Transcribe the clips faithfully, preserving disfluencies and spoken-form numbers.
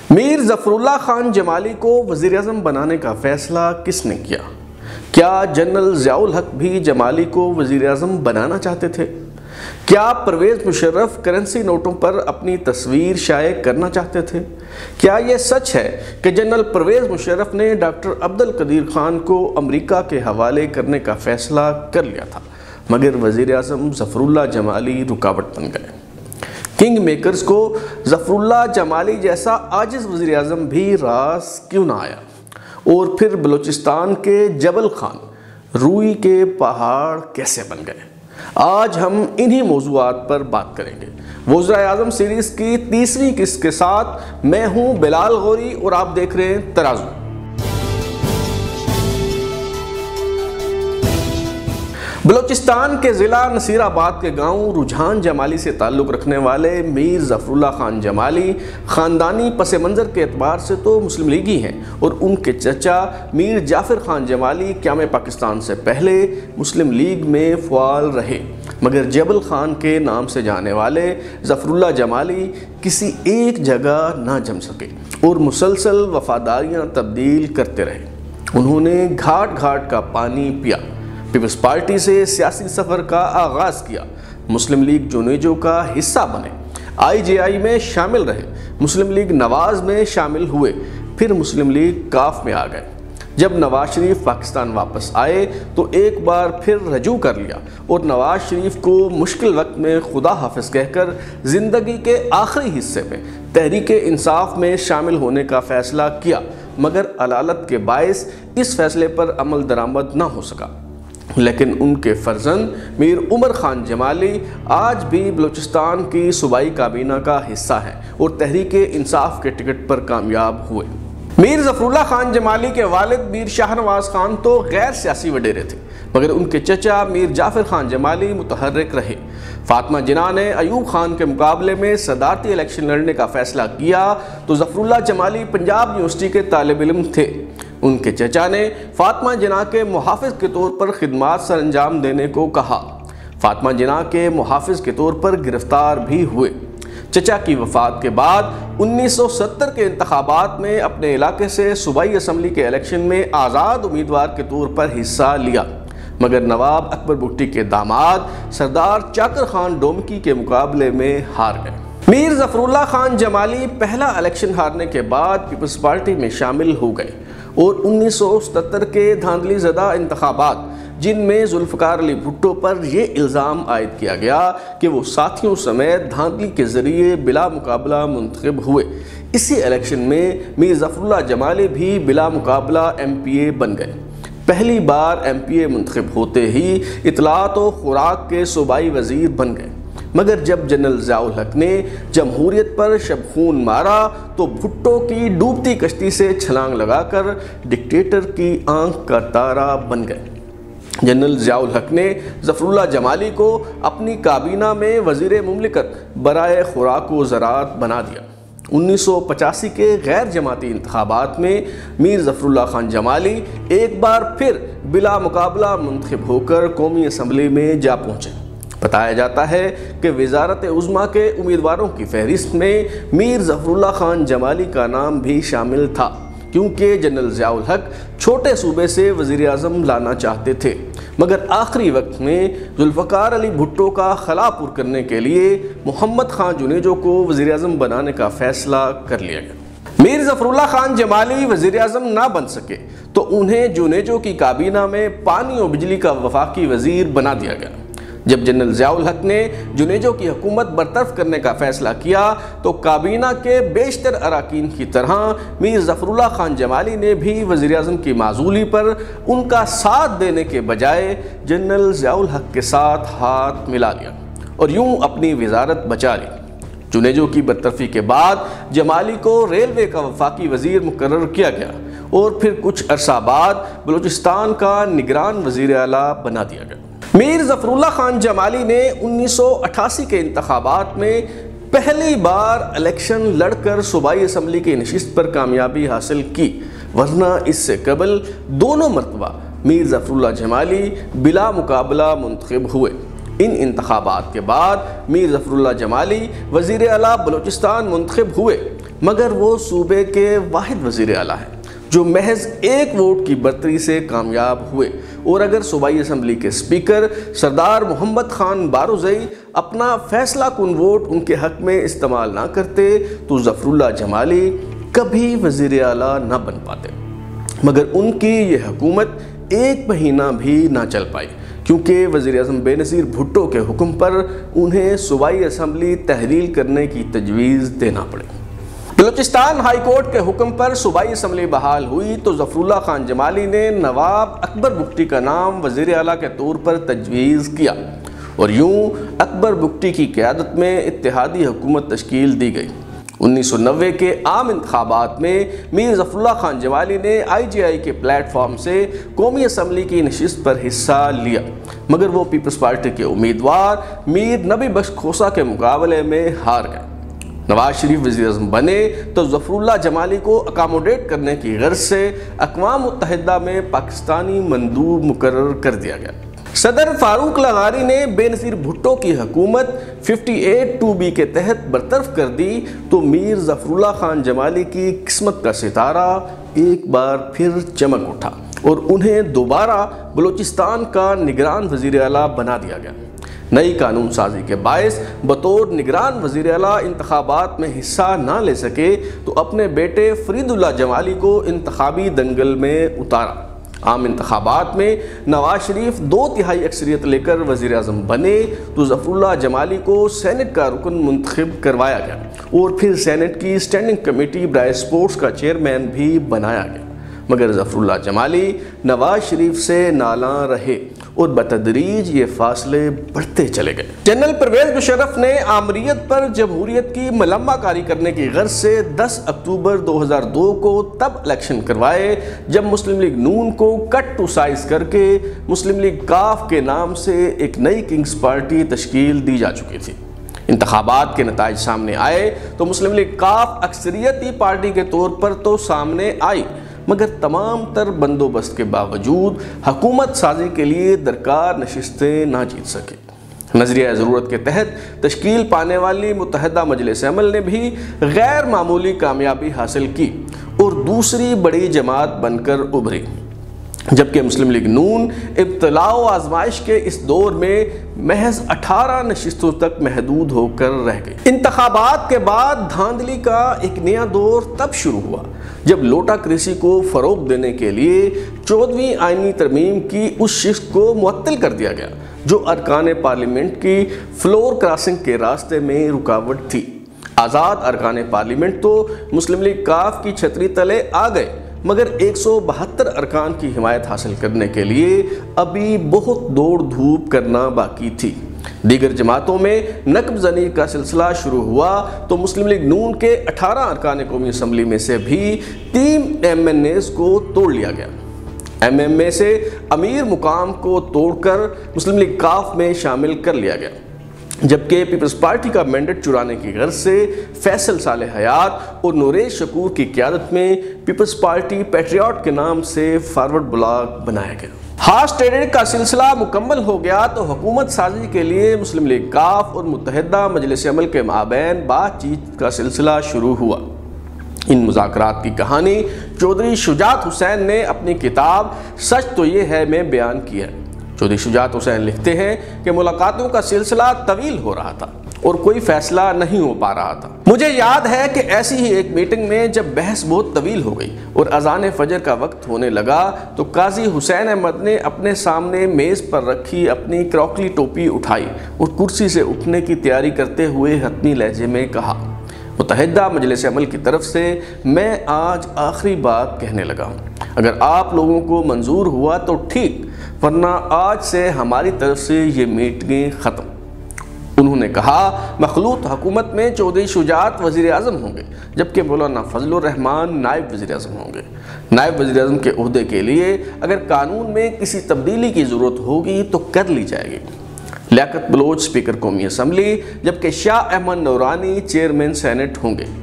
میر ظفراللہ خان جمالی کو وزیر اعظم بنانے کا فیصلہ کس نے کیا؟ کیا جنرل ضیاء الحق بھی جمالی کو وزیر اعظم بنانا چاہتے تھے؟ کیا پرویز مشرف کرنسی نوٹوں پر اپنی تصویر شائع کرنا چاہتے تھے؟ کیا یہ سچ ہے کہ جنرل پرویز مشرف نے ڈاکٹر عبدالقدیر خان کو امریکہ کے حوالے کرنے کا فیصلہ کر لیا تھا، مگر وزیر اعظم ظفراللہ جمالی رکاوٹ بن گئے؟ کنگ میکرز کو ظفراللہ جمالی جیسا عاجز وزیر اعظم بھی راس کیوں نہ آیا؟ اور پھر بلوچستان کے جبل خان روئی کے پہاڑ کیسے بن گئے؟ آج ہم انہی موضوعات پر بات کریں گے۔ وزرائے اعظم سیریز کی تیسری قسط کے ساتھ میں ہوں بلال غوری اور آپ دیکھ رہے ہیں ترازو۔ بلوچستان کے ضلع نصیر آباد کے گاؤں رجحان جمالی سے تعلق رکھنے والے میر ظفراللہ خان جمالی خاندانی پس منظر کے اعتبار سے تو مسلم لیگی ہیں، اور ان کے چچا میر جعفر خان جمالی قیام پاکستان سے پہلے مسلم لیگ میں فعال رہے، مگر جبل خان کے نام سے جانے والے ظفراللہ جمالی کسی ایک جگہ نہ جم سکے اور مسلسل وفاداریاں تبدیل کرتے رہے۔ انہوں نے گھاٹ گھاٹ کا پانی پیا، پیپلز پارٹی سے سیاسی سفر کا آغاز کیا، مسلم لیگ جونیجو کا حصہ بنے، آئی جے آئی میں شامل رہے، مسلم لیگ نواز میں شامل ہوئے، پھر مسلم لیگ کاف میں آ گئے۔ جب نواز شریف پاکستان واپس آئے تو ایک بار پھر رجوع کر لیا اور نواز شریف کو مشکل وقت میں خدا حافظ کہہ کر زندگی کے آخری حصے میں تحریک انصاف میں شامل ہونے کا فیصلہ کیا، مگر علالت کے باعث اس فیصلے پر عمل درآمد نہ ہو سکا۔ لیکن ان کے فرزند میر عمر خان جمالی آج بھی بلوچستان کی صوبائی کابینہ کا حصہ ہیں اور تحریک انصاف کے ٹکٹ پر کامیاب ہوئے۔ میر ظفراللہ خان جمالی کے والد میر شاہ نواز خان تو غیر سیاسی وڈیرے تھے، مگر ان کے چچا میر جعفر خان جمالی متحرک رہے۔ فاطمہ جناح نے ایوب خان کے مقابلے میں صدارتی الیکشن لڑنے کا فیصلہ کیا تو ظفراللہ جمالی پنجاب یونیورسٹی کے طالب علم تھے۔ ان کے چچا نے فاطمہ جناح کے محافظ کے طور پر خدمات سر انجام دینے کو کہا۔ فاطمہ جناح کے محافظ کے طور پر گرفتار بھی ہوئے۔ چچا کی وفات کے بعد انیس سو ستر کے انتخابات میں اپنے علاقے سے صوبائی اسمبلی کے الیکشن میں آزاد امیدوار کے طور پر حصہ لیا، مگر نواب اکبر بگٹی کے داماد سردار چاکر خان ڈومکی کے مقابلے میں ہار گئے۔ میر ظفراللہ خان جمالی پہلا الیکشن ہارنے کے بعد پیپلز پارٹی میں شامل ہو گئے اور انیس سو ستر کے دھاندلی زدہ انتخابات، جن میں ذوالفقار علی بھٹو پر یہ الزام عائد کیا گیا کہ وہ ساتھیوں سمیت دھاندلی کے ذریعے بلا مقابلہ منتخب ہوئے، اسی الیکشن میں میر ظفراللہ جمالی بھی بلا مقابلہ ایم پی اے بن گئے۔ پہلی بار ایم پی اے منتخب ہوتے ہی اطلاعات و خوراک کے صوبائی وزیر بن گئے، مگر جب جنرل ضیاء الحق نے جمہوریت پر شبخون مارا تو بھٹو کی ڈوبتی کشتی سے چھلانگ لگا کر ڈکٹیٹر کی آنکھ کا تارا بن گئے۔ جنرل ضیاء الحق نے ظفراللہ جمالی کو اپنی کابینہ میں وزیر مملکت برائے خوراک و زراعت بنا دیا۔ انیس سو پچاسی کے غیر جماعتی انتخابات میں میر ظفراللہ خان جمالی ایک بار پھر بلا مقابلہ منتخب ہو کر قومی اسمبلی میں جا پہنچے۔ بتایا جاتا ہے کہ وزارت عظمیٰ کے امیدواروں کی فہرست میں میر ظفراللہ خان جمالی کا نام بھی شامل تھا، کیونکہ جنرل ضیاء الحق چھوٹے صوبے سے وزیر اعظم لانا چاہتے تھے، مگر آخری وقت میں ذوالفقار علی بھٹو کا خلا پر کرنے کے لیے محمد خان جونیجو کو وزیر اعظم بنانے کا فیصلہ کر لیا گیا۔ میر ظفراللہ خان جمالی وزیر اعظم نہ بن سکے تو انہیں جونیجو کی کابینہ میں پانی و بجلی کا وفاقی وزیر بنا دیا گیا۔ جب جنرل ضیاء الحق نے جونیجو کی حکومت برطرف کرنے کا فیصلہ کیا تو کابینہ کے بیشتر اراکین کی طرح میر ظفراللہ خان جمالی نے بھی وزیر اعظم کی معزولی پر ان کا ساتھ دینے کے بجائے جنرل ضیاء الحق کے ساتھ ہاتھ ملا لیا اور یوں اپنی وزارت بچا لی۔ جونیجو کی برطرفی کے بعد جمالی کو ریلوے کا وفاقی وزیر مقرر کیا گیا اور پھر کچھ عرصہ بعد بلوچستان کا نگران وزیر اعلیٰ بنا دیا گیا۔ میر ظفراللہ خان جمالی نے انیس سو اٹھاسی کے انتخابات میں پہلی بار الیکشن لڑ کر صوبائی اسمبلی کی نشست پر کامیابی حاصل کی، ورنہ اس سے قبل دونوں مرتبہ میر ظفراللہ جمالی بلا مقابلہ منتخب ہوئے۔ ان انتخابات کے بعد میر ظفراللہ جمالی وزیر اعلیٰ بلوچستان منتخب ہوئے، مگر وہ صوبے کے واحد وزیر اعلیٰ ہیں جو محض ایک ووٹ کی برتری سے کامیاب ہوئے، اور اگر صوبائی اسمبلی کے اسپیکر سردار محمد خان بارزئی اپنا فیصلہ کن ووٹ ان کے حق میں استعمال نہ کرتے تو ظفراللہ جمالی کبھی وزیر اعلیٰ نہ بن پاتے، مگر ان کی یہ حکومت ایک مہینہ بھی نہ چل پائی کیونکہ وزیر اعظم بے نظیر بھٹو کے حکم پر انہیں صوبائی اسمبلی تحلیل کرنے کی تجویز دینا پڑی۔ بلوچستان ہائی کورٹ کے حکم پر صوبائی اسمبلی بحال ہوئی تو ظفراللہ خان جمالی نے نواب اکبر بگٹی کا نام وزیر اعلیٰ کے طور پر تجویز کیا، اور یوں اکبر بگٹی کی قیادت میں اتحادی حکومت تشکیل دی گئی۔ انیس سو نوے کے عام انتخابات میں میر ظفراللہ خان جمالی نے آئی جے آئی کے پلیٹ فارم سے قومی اسمبلی کی نشست پر حصہ لیا، مگر وہ پیپلز پارٹی کے امیدوار میر نبی بخش کھوسہ کے مقابلے میں ہار گئے۔ نواز شریف وزیر اعظم بنے تو ظفراللہ جمالی کو اکاموڈیٹ کرنے کی غرض سے اقوام متحدہ میں پاکستانی مندوب مقرر کر دیا گیا۔ صدر فاروق لغاری نے بے نظیر بھٹو کی حکومت اٹھاون ٹو بی کے تحت برطرف کر دی تو میر ظفراللہ خان جمالی کی قسمت کا ستارہ ایک بار پھر چمک اٹھا اور انہیں دوبارہ بلوچستان کا نگران وزیر اعلیٰ بنا دیا گیا۔ نئی قانون سازی کے باعث بطور نگران وزیر اعلیٰ انتخابات میں حصہ نہ لے سکے تو اپنے بیٹے فرید اللہ جمالی کو انتخابی دنگل میں اتارا۔ عام انتخابات میں نواز شریف دو تہائی اکثریت لے کر وزیر اعظم بنے تو ظفراللہ جمالی کو سینٹ کا رکن منتخب کروایا گیا اور پھر سینٹ کی اسٹینڈنگ کمیٹی برائے سپورٹس کا چیئرمین بھی بنایا گیا، مگر ظفراللہ جمالی نواز شریف سے نالاں رہے اور بتدریج یہ فاصلے بڑھتے چلے گئے۔ جنرل پرویز مشرف نے آمریت پر جمہوریت کی ملمہ کاری کرنے کی غرض سے دس اکتوبر دو ہزار دو کو تب الیکشن کروائے جب مسلم لیگ نون کو کٹ ٹو سائز کر کے مسلم لیگ کاف کے نام سے ایک نئی کنگز پارٹی تشکیل دی جا چکی تھی۔ انتخابات کے نتائج سامنے آئے تو مسلم لیگ کاف اکثریتی پارٹی کے طور پر تو سامنے آئی، مگر تمام تر بندوبست کے باوجود حکومت سازی کے لیے درکار نشستیں نہ جیت سکے۔ نظریہ ضرورت کے تحت تشکیل پانے والی متحدہ مجلس عمل نے بھی غیر معمولی کامیابی حاصل کی اور دوسری بڑی جماعت بن کر ابھری، جبکہ مسلم لیگ نون ابتلاء و آزمائش کے اس دور میں محض اٹھارہ نشستوں تک محدود ہو کر رہ گئی۔ انتخابات کے بعد دھاندلی کا ایک نیا دور تب شروع ہوا جب لوٹا کریسی کو فروغ دینے کے لیے چودہویں آئینی ترمیم کی اس شق کو معطل کر دیا گیا جو ارکان پارلیمنٹ کی فلور کراسنگ کے راستے میں رکاوٹ تھی۔ آزاد ارکان پارلیمنٹ تو مسلم لیگ کاف کی چھتری تلے آ گئے، مگر ایک سو بہتر ارکان کی حمایت حاصل کرنے کے لیے ابھی بہت دوڑ دھوپ کرنا باقی تھی۔ دیگر جماعتوں میں نقب زنی کا سلسلہ شروع ہوا تو مسلم لیگ نون کے اٹھارہ ارکان قومی اسمبلی میں سے بھی تین ایم این ایز کو توڑ لیا گیا۔ ایم ایم اے سے امیر مقام کو توڑ کر مسلم لیگ کاف میں شامل کر لیا گیا، جبکہ پیپلز پارٹی کا مینڈیٹ چرانے کی غرض سے فیصل صالح حیات اور نوریش شکور کی قیادت میں پیپلز پارٹی پیٹریاٹ کے نام سے فارورڈ بلاک بنایا گیا۔ ہاؤس ٹریڈنگ کا سلسلہ مکمل ہو گیا تو حکومت سازی کے لیے مسلم لیگ کاف اور متحدہ مجلس عمل کے مابین بات چیت کا سلسلہ شروع ہوا۔ ان مذاکرات کی کہانی چودھری شجاعت حسین نے اپنی کتاب سچ تو یہ ہے میں بیان کی ہے۔ چودھری شجاعت حسین لکھتے ہیں کہ ملاقاتوں کا سلسلہ طویل ہو رہا تھا اور کوئی فیصلہ نہیں ہو پا رہا تھا۔ مجھے یاد ہے کہ ایسی ہی ایک میٹنگ میں جب بحث بہت طویل ہو گئی اور اذان فجر کا وقت ہونے لگا تو قاضی حسین احمد نے اپنے سامنے میز پر رکھی اپنی کراکلی ٹوپی اٹھائی اور کرسی سے اٹھنے کی تیاری کرتے ہوئے حتمی لہجے میں کہا، متحدہ مجلس عمل کی طرف سے میں آج آخری بات کہنے لگا ہوں، اگر آپ لوگوں کو منظور ہوا تو ٹھیک، ورنہ آج سے ہماری طرف سے یہ میٹنگیں ختم۔ انہوں نے کہا مخلوط حکومت میں چودھری شجاعت وزیر اعظم ہوں گے جبکہ مولانا فضل الرحمان نائب وزیر اعظم ہوں گے۔ نائب وزیر اعظم کے عہدے کے لیے اگر قانون میں کسی تبدیلی کی ضرورت ہوگی تو کر لی جائے گی۔ لیاقت بلوچ اسپیکر قومی اسمبلی جبکہ شاہ احمد نورانی چیئرمین سینٹ ہوں گے۔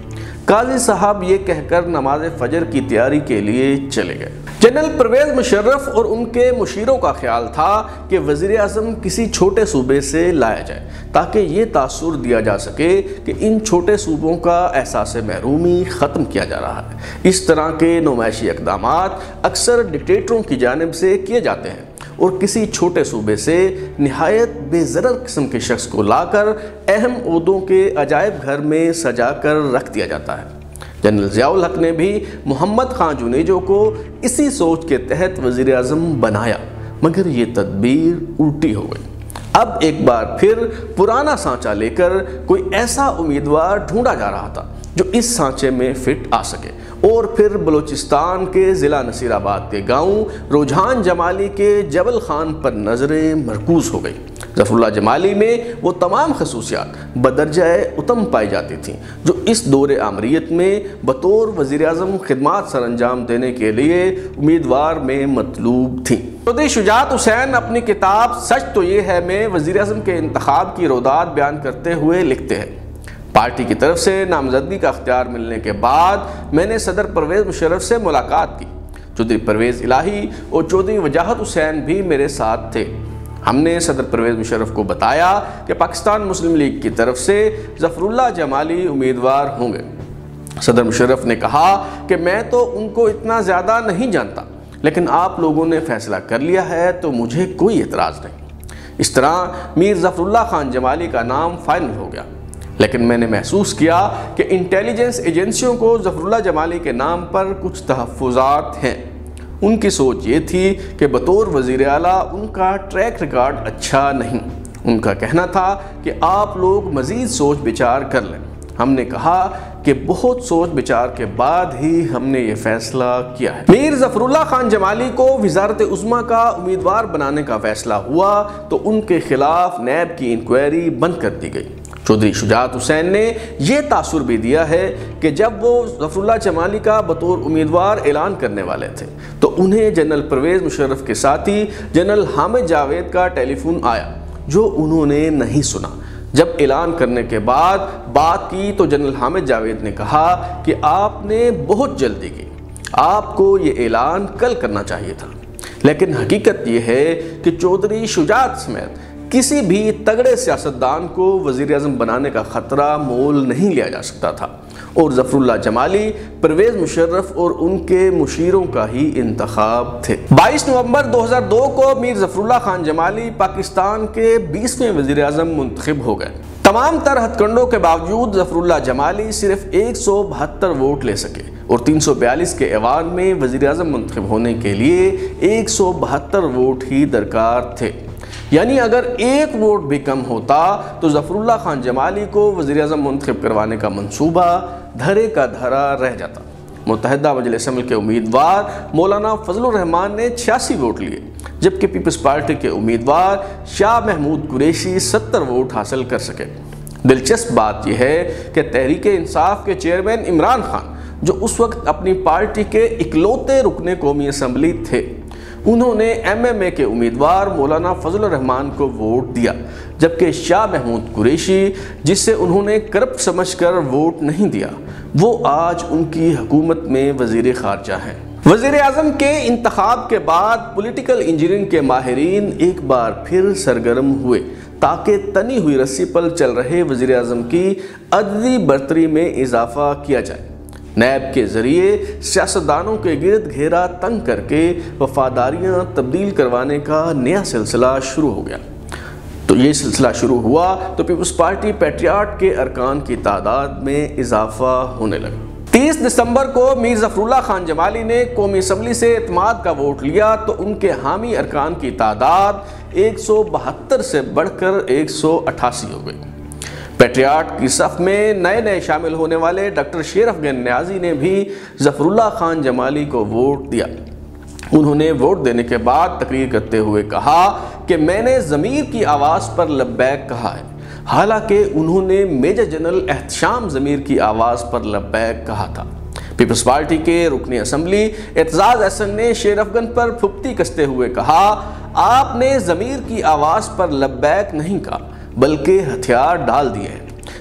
قاضی صاحب یہ کہہ کر نماز فجر کی تیاری کے لیے چلے گئے۔ جنرل پرویز مشرف اور ان کے مشیروں کا خیال تھا کہ وزیر اعظم کسی چھوٹے صوبے سے لایا جائے تاکہ یہ تاثر دیا جا سکے کہ ان چھوٹے صوبوں کا احساس محرومی ختم کیا جا رہا ہے۔ اس طرح کے نمائشی اقدامات اکثر ڈکٹیٹروں کی جانب سے کیے جاتے ہیں اور کسی چھوٹے صوبے سے نہایت بے ضرر قسم کے شخص کو لا کر اہم عہدوں کے عجائب گھر میں سجا کر رکھ دیا جاتا ہے۔ جنرل ضیاء الحق نے بھی محمد خان جنیجو کو اسی سوچ کے تحت وزیر اعظم بنایا، مگر یہ تدبیر الٹی ہو گئی۔ اب ایک بار پھر پرانا سانچہ لے کر کوئی ایسا امیدوار ڈھونڈا جا رہا تھا جو اس سانچے میں فٹ آ سکے، اور پھر بلوچستان کے ضلع نصیر آباد کے گاؤں رجحان جمالی کے جبل خان پر نظریں مرکوز ہو گئی۔ ظفراللہ جمالی میں وہ تمام خصوصیات بدرجہ اتم پائی جاتی تھیں جو اس دور آمریت میں بطور وزیر اعظم خدمات سر انجام دینے کے لیے امیدوار میں مطلوب تھیں۔ چودھری شجاعت حسین اپنی کتاب سچ تو یہ ہے میں وزیر اعظم کے انتخاب کی رودات بیان کرتے ہوئے لکھتے ہیں، پارٹی کی طرف سے نامزدگی کا اختیار ملنے کے بعد میں نے صدر پرویز مشرف سے ملاقات کی۔ چودھری پرویز الہی اور چودھری وجاہت حسین بھی میرے ساتھ تھے۔ ہم نے صدر پرویز مشرف کو بتایا کہ پاکستان مسلم لیگ کی طرف سے ظفراللہ جمالی امیدوار ہوں گے۔ صدر مشرف نے کہا کہ میں تو ان کو اتنا زیادہ نہیں جانتا، لیکن آپ لوگوں نے فیصلہ کر لیا ہے تو مجھے کوئی اعتراض نہیں۔ اس طرح میر ظفراللہ خان جمالی کا نام فائنل ہو گیا، لیکن میں نے محسوس کیا کہ انٹیلیجنس ایجنسیوں کو ظفراللہ جمالی کے نام پر کچھ تحفظات ہیں۔ ان کی سوچ یہ تھی کہ بطور وزیر اعلیٰ ان کا ٹریک ریکارڈ اچھا نہیں۔ ان کا کہنا تھا کہ آپ لوگ مزید سوچ بچار کر لیں۔ ہم نے کہا کہ بہت سوچ بچار کے بعد ہی ہم نے یہ فیصلہ کیا ہے۔ میر ظفراللہ خان جمالی کو وزارت عظمیٰ کا امیدوار بنانے کا فیصلہ ہوا تو ان کے خلاف نیب کی انکوائری بند کر دی گئی۔ چودھری شجاعت حسین نے یہ تاثر بھی دیا ہے کہ جب وہ ظفراللہ جمالی کا بطور امیدوار اعلان کرنے والے تھے تو انہیں جنرل پرویز مشرف کے ساتھی جنرل حامد جاوید کا ٹیلی فون آیا جو انہوں نے نہیں سنا۔ جب اعلان کرنے کے بعد بات کی تو جنرل حامد جاوید نے کہا کہ آپ نے بہت جلدی کی، آپ کو یہ اعلان کل کرنا چاہیے تھا۔ لیکن حقیقت یہ ہے کہ چودھری شجاعت سمیت کسی بھی تگڑے سیاستدان کو وزیر اعظم بنانے کا خطرہ مول نہیں لیا جا سکتا تھا، اور ظفراللہ جمالی پرویز مشرف اور ان کے مشیروں کا ہی انتخاب تھے۔ بائیس نومبر دو ہزار دو کو میر ظفراللہ خان جمالی پاکستان کے بیسویں وزیر اعظم منتخب ہو گئے۔ تمام تر ہتھ کنڈوں کے باوجود ظفراللہ جمالی صرف ایک سو بہتر ووٹ لے سکے، اور تین سو بیالیس کے ایوان میں وزیر اعظم منتخب ہونے کے لیے ایک سو بہتر ووٹ ہی درکار تھے۔ یعنی اگر ایک ووٹ بھی کم ہوتا تو ظفراللہ خان جمالی کو وزیر اعظم منتخب کروانے کا منصوبہ دھرے کا دھرا رہ جاتا۔ متحدہ مجلس عمل کے امیدوار مولانا فضل الرحمان نے چھیاسی ووٹ لیے، جبکہ پیپلز پارٹی کے امیدوار شاہ محمود قریشی ستر ووٹ حاصل کر سکے۔ دلچسپ بات یہ ہے کہ تحریک انصاف کے چیئرمین عمران خان، جو اس وقت اپنی پارٹی کے اکلوتے رکن قومی اسمبلی تھے، انہوں نے ایم ایم اے کے امیدوار مولانا فضل الرحمان کو ووٹ دیا، جبکہ شاہ محمود قریشی، جسے انہوں نے کرپٹ سمجھ کر ووٹ نہیں دیا، وہ آج ان کی حکومت میں وزیر خارجہ ہیں۔ وزیر اعظم کے انتخاب کے بعد پولیٹیکل انجینئرنگ کے ماہرین ایک بار پھر سرگرم ہوئے تاکہ تنی ہوئی رسی پر چل رہے وزیر اعظم کی عددی برتری میں اضافہ کیا جائے۔ نیب کے ذریعے سیاستدانوں کے گرد گھیرا تنگ کر کے وفاداریاں تبدیل کروانے کا نیا سلسلہ شروع ہو گیا۔ تو یہ سلسلہ شروع ہوا تو پیپلز پارٹی پیٹریاٹ کے ارکان کی تعداد میں اضافہ ہونے لگا۔ تیس دسمبر کو میر ظفراللہ خان جمالی نے قومی اسمبلی سے اعتماد کا ووٹ لیا تو ان کے حامی ارکان کی تعداد ایک سو بہتر سے بڑھ کر ایک سو اٹھاسی ہو گئی۔ پیٹریاٹ کی صف میں نئے نئے شامل ہونے والے ڈاکٹر شیر افغان نیازی نے بھی ظفراللہ خان جمالی کو ووٹ دیا۔ انہوں نے ووٹ دینے کے بعد تقریر کرتے ہوئے کہا کہ میں نے ضمیر کی آواز پر لبیک کہا ہے، حالانکہ انہوں نے میجر جنرل احتشام ضمیر کی آواز پر لبیک کہا تھا۔ پیپلز پارٹی کے رکن اسمبلی اعتزاز احسن نے شیر افغان پر پھپتی کستے ہوئے کہا، آپ نے ضمیر کی آواز پر لبیک نہیں کہا بلکہ ہتھیار ڈال دیے ہیں۔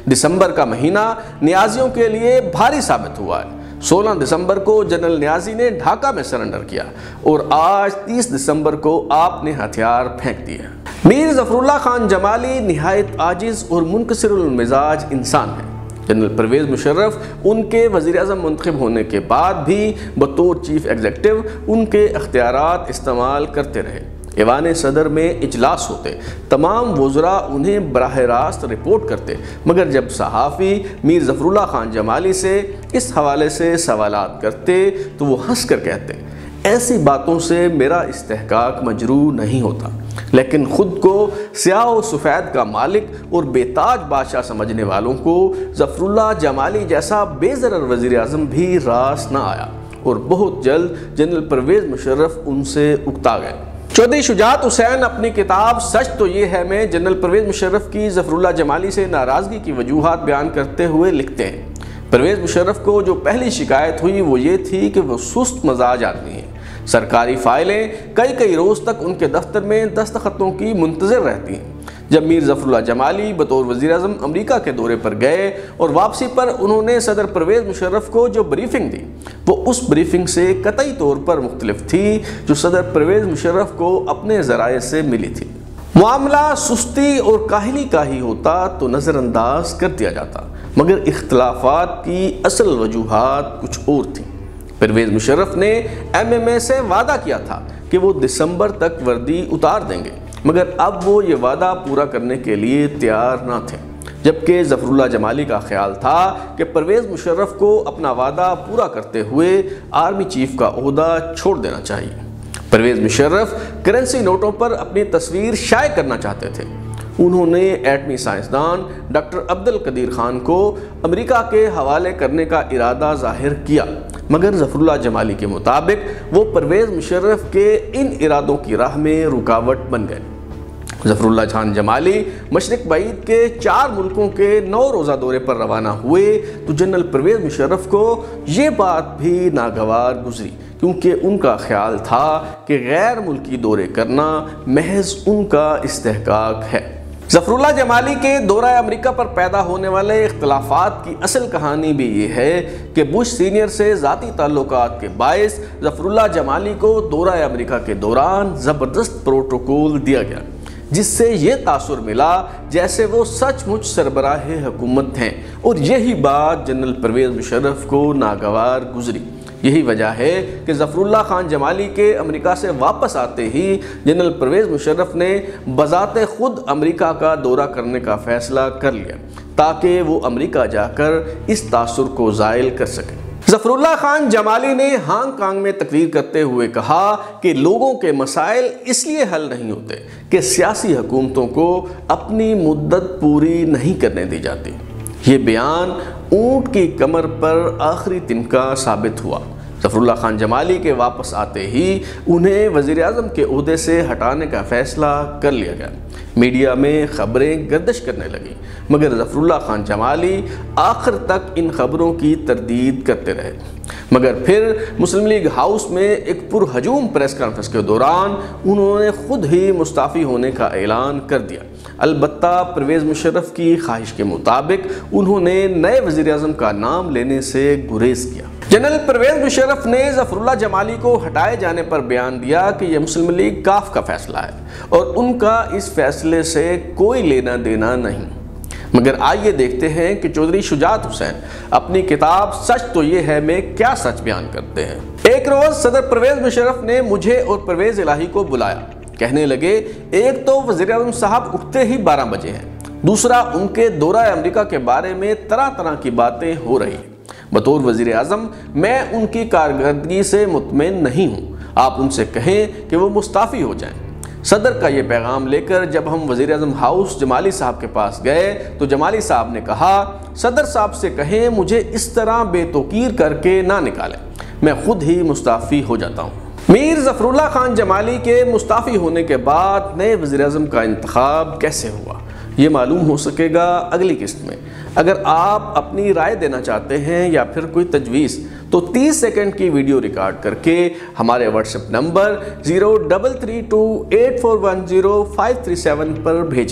دسمبر کا مہینہ نیازیوں کے لیے بھاری ثابت ہوا ہے۔ سولہ دسمبر کو جنرل نیازی نے ڈھاکہ میں سرنڈر کیا اور آج تیس دسمبر کو آپ نے ہتھیار پھینک دیے۔ میر ظفراللہ خان جمالی نہایت عاجز اور منکسر المزاج انسان ہیں۔ جنرل پرویز مشرف ان کے وزیر اعظم منتخب ہونے کے بعد بھی بطور چیف ایگزیکٹو ان کے اختیارات استعمال کرتے رہے۔ ایوان صدر میں اجلاس ہوتے، تمام وزراء انہیں براہ راست رپورٹ کرتے، مگر جب صحافی میر ظفراللہ خان جمالی سے اس حوالے سے سوالات کرتے تو وہ ہنس کر کہتے، ایسی باتوں سے میرا استحقاق مجروح نہیں ہوتا، لیکن خود کو سیاہ و سفید کا مالک اور بے تاج بادشاہ سمجھنے والوں کو ظفراللہ جمالی جیسا بے ضرر وزیر اعظم بھی راس نہ آیا اور بہت جلد جنرل پرویز مشرف ان سے اکتا گئے۔ چودھری شجاعت حسین اپنی کتاب سچ تو یہ ہے میں جنرل پرویز مشرف کی ظفراللہ جمالی سے ناراضگی کی وجوہات بیان کرتے ہوئے لکھتے ہیں، پرویز مشرف کو جو پہلی شکایت ہوئی وہ یہ تھی کہ وہ سست مزاج آدمی ہیں۔ سرکاری فائلیں کئی کئی روز تک ان کے دفتر میں دستخطوں کی منتظر رہتی ہیں۔ جب میر ظفراللہ جمالی بطور وزیر اعظم امریکہ کے دورے پر گئے اور واپسی پر انہوں نے صدر پرویز مشرف کو جو بریفنگ دی وہ اس بریفنگ سے قطعی طور پر مختلف تھی جو صدر پرویز مشرف کو اپنے ذرائع سے ملی تھی۔ معاملہ سستی اور کاہلی کا ہی ہوتا تو نظر انداز کر دیا جاتا، مگر اختلافات کی اصل وجوہات کچھ اور تھیں۔ پرویز مشرف نے ایم ایم اے سے وعدہ کیا تھا کہ وہ دسمبر تک وردی اتار دیں گے، مگر اب وہ یہ وعدہ پورا کرنے کے لیے تیار نہ تھے، جبکہ ظفراللہ جمالی کا خیال تھا کہ پرویز مشرف کو اپنا وعدہ پورا کرتے ہوئے آرمی چیف کا عہدہ چھوڑ دینا چاہیے۔ پرویز مشرف کرنسی نوٹوں پر اپنی تصویر شائع کرنا چاہتے تھے۔ انہوں نے ایٹمی سائنسدان ڈاکٹر عبد القدیر خان کو امریکہ کے حوالے کرنے کا ارادہ ظاہر کیا، مگر ظفراللہ جمالی کے مطابق وہ پرویز مشرف کے ان ارادوں کی راہ میں رکاوٹ بن گئے۔ ظفراللہ خان جمالی مشرق بعید کے چار ملکوں کے نو روزہ دورے پر روانہ ہوئے تو جنرل پرویز مشرف کو یہ بات بھی ناگوار گزری، کیونکہ ان کا خیال تھا کہ غیر ملکی دورے کرنا محض ان کا استحقاق ہے۔ ظفراللہ جمالی کے دورہ امریکہ پر پیدا ہونے والے اختلافات کی اصل کہانی بھی یہ ہے کہ بش سینئر سے ذاتی تعلقات کے باعث ظفراللہ جمالی کو دورہ امریکہ کے دوران زبردست پروٹوکول دیا گیا، جس سے یہ تاثر ملا جیسے وہ سچ مچ سربراہ حکومت ہیں، اور یہی بات جنرل پرویز مشرف کو ناگوار گزری۔ یہی وجہ ہے کہ ظفراللہ خان جمالی کے امریکہ سے واپس آتے ہی جنرل پرویز مشرف نے بذات خود امریکہ کا دورہ کرنے کا فیصلہ کر لیا تاکہ وہ امریکہ جا کر اس تاثر کو زائل کر سکیں۔ ظفراللہ خان جمالی نے ہانگ کانگ میں تقریر کرتے ہوئے کہا کہ لوگوں کے مسائل اس لیے حل نہیں ہوتے کہ سیاسی حکومتوں کو اپنی مدت پوری نہیں کرنے دی جاتی۔ یہ بیان اونٹ کی کمر پر آخری تنکا ثابت ہوا۔ ظفراللہ خان جمالی کے واپس آتے ہی انہیں وزیر اعظم کے عہدے سے ہٹانے کا فیصلہ کر لیا گیا۔ میڈیا میں خبریں گردش کرنے لگیں، مگر ظفراللہ خان جمالی آخر تک ان خبروں کی تردید کرتے رہے۔ مگر پھر مسلم لیگ ہاؤس میں ایک پرہجوم پریس کانفرنس کے دوران انہوں نے خود ہی مستعفی ہونے کا اعلان کر دیا۔ البتہ پرویز مشرف کی خواہش کے مطابق انہوں نے نئے وزیر اعظم کا نام لینے سے گریز کیا۔ جنرل پرویز مشرف نے ظفراللہ جمالی کو ہٹائے جانے پر بیان دیا کہ یہ مسلم لیگ کاف کا فیصلہ ہے اور ان کا اس فیصلے سے کوئی لینا دینا نہیں۔ مگر آئیے دیکھتے ہیں کہ چودھری شجاعت حسین اپنی کتاب سچ تو یہ ہے میں کیا سچ بیان کرتے ہیں۔ ایک روز صدر پرویز مشرف نے مجھے اور پرویز الہی کو بلایا۔ کہنے لگے، ایک تو وزیر اعظم صاحب اٹھتے ہی بارہ بجے ہیں، دوسرا ان کے دورہ امریکہ کے بارے میں طرح طرح کی باتیں ہو رہی ہیں۔ بطور وزیر اعظم میں ان کی کارکردگی سے مطمئن نہیں ہوں، آپ ان سے کہیں کہ وہ مستعفی ہو جائیں۔ صدر کا یہ پیغام لے کر جب ہم وزیر اعظم ہاؤس جمالی صاحب کے پاس گئے تو جمالی صاحب نے کہا، صدر صاحب سے کہیں مجھے اس طرح بے توقیر کر کے نہ نکالیں، میں خود ہی مستعفی ہو جاتا ہوں۔ میر ظفراللہ خان جمالی کے مستعفی ہونے کے بعد نئے وزیر اعظم کا انتخاب کیسے ہوا، یہ معلوم ہو سکے گا اگلی قسط میں۔ اگر آپ اپنی رائے دینا چاہتے ہیں یا پھر کوئی تجویز تو تیس سیکنڈ کی ویڈیو ریکارڈ کر کے ہمارے WhatsApp number zero double three two eight four one zero five three seven پر بھیجیں۔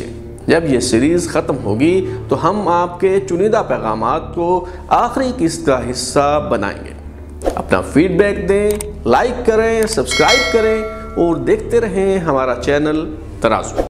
جب یہ سیریز ختم ہوگی تو ہم آپ کے چنیدہ پیغامات کو آخری قسط کا حصہ بنائیں گے۔ اپنا فیڈ بیک دیں، لائک کریں، سبسکرائب کریں اور دیکھتے رہیں ہمارا چینل ترازو۔